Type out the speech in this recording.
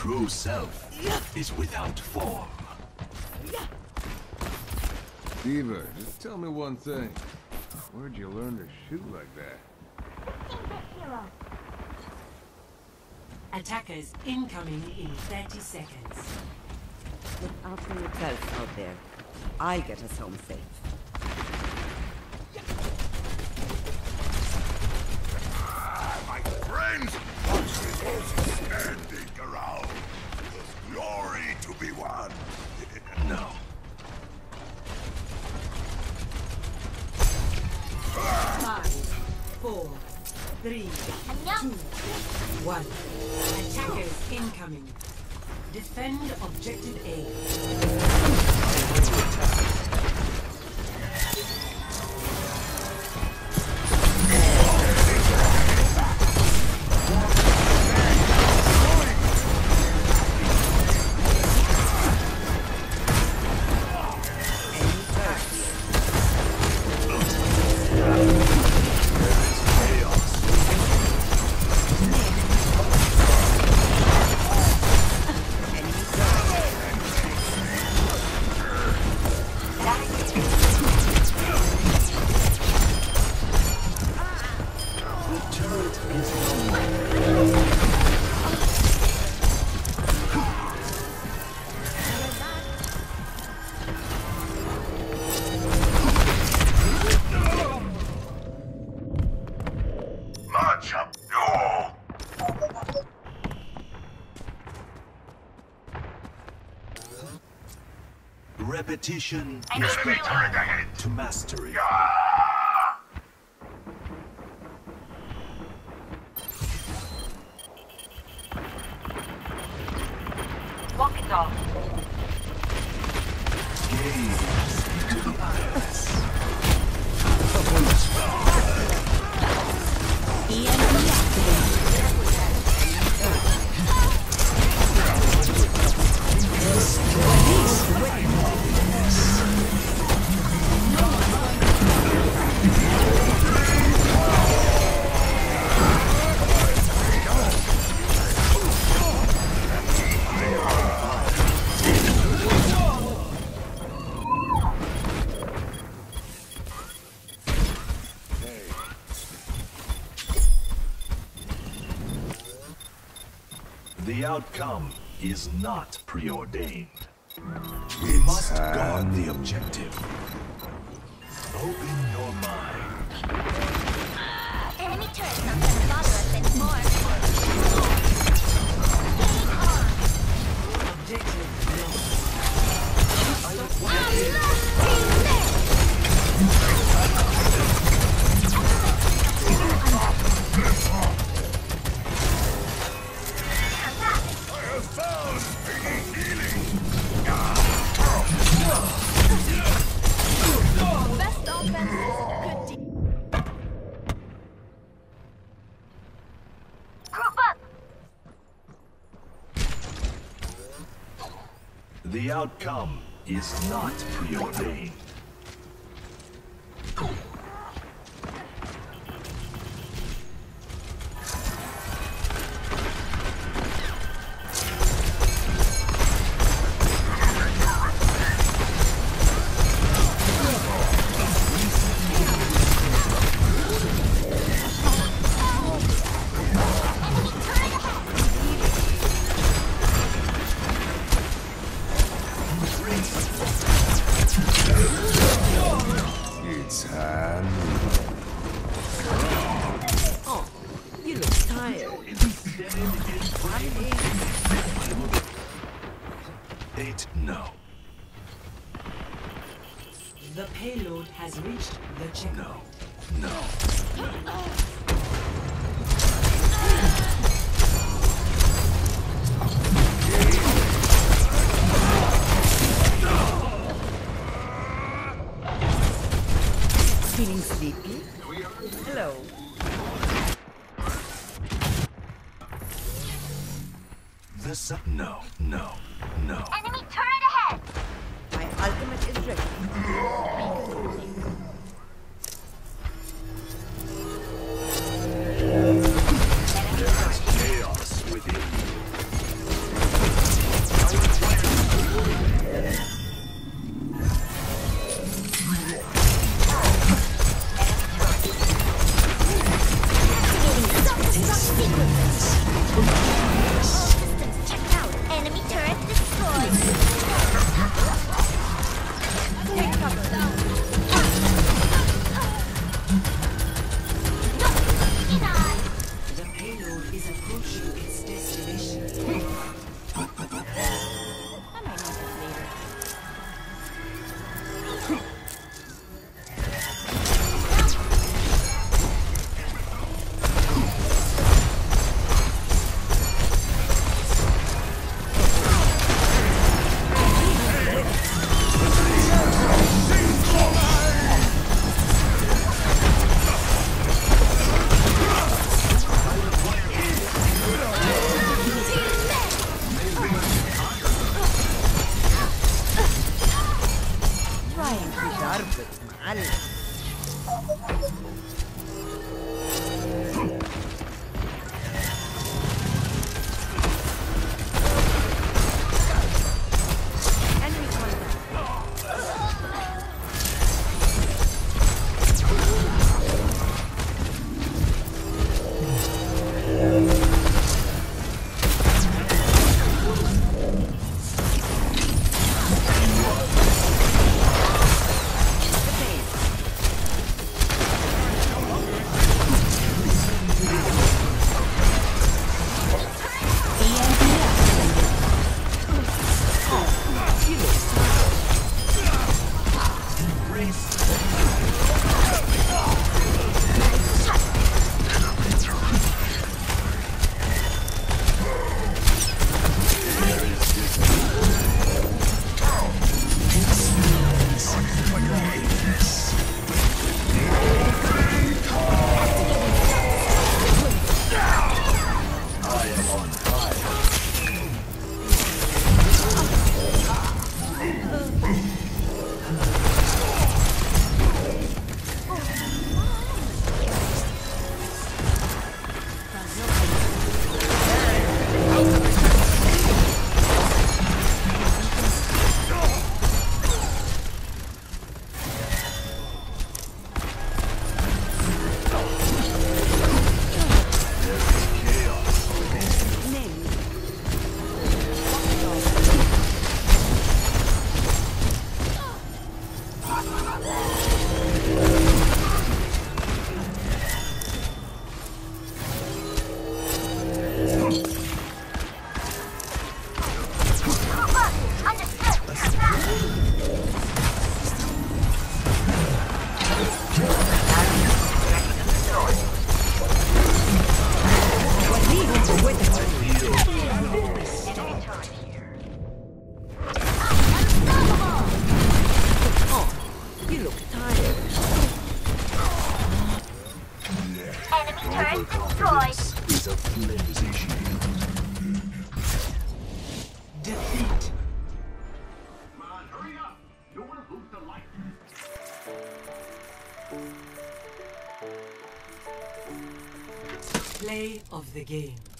true self is without form. Diva, just tell me one thing. Where'd you learn to shoot like that? Attackers incoming in 30 seconds. Look out for yourself out there. I'll get us home safe. My friends, watch the ghosts standing around. There's glory to be won. No. Five, 4, 3, 2, 1. Attackers incoming. Defend objective A. Repetition is the path to mastery. Walking off. Gaze into the eyes. The outcome is not preordained. We must guard the objective. Open your mind. Enemy turrets are gonna bother us anymore. Objective Best offense is good Group up! The outcome is not preordained. It's time. Oh, you look tired. No. The payload has reached the checkpoint. No. Feeling sleepy? Hello. No. Enemy turret ahead! My ultimate is ready. Chaos within. haces mal. Enemy contact. Defeat. Play of the game.